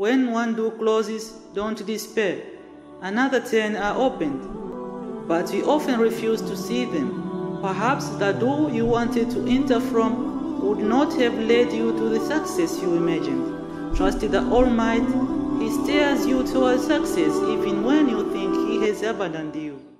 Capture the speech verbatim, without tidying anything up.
When one door closes, don't despair. Another ten are opened, but we often refuse to see them. Perhaps the door you wanted to enter from would not have led you to the success you imagined. Trust the Almighty. He steers you towards success even when you think He has abandoned you.